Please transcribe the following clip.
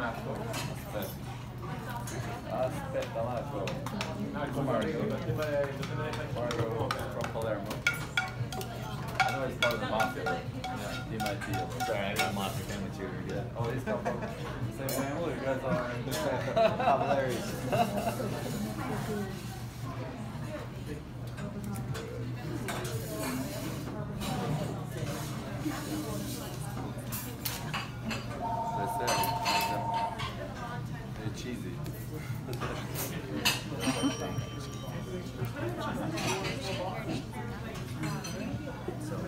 Aspetta, Marco. Marco from Palermo. I know he's part of the mafia. Yeah, he might be. Sorry, I got a mafia family tutor again. Oh, he's come from the same family? You guys are hilarious. They're cheesy. So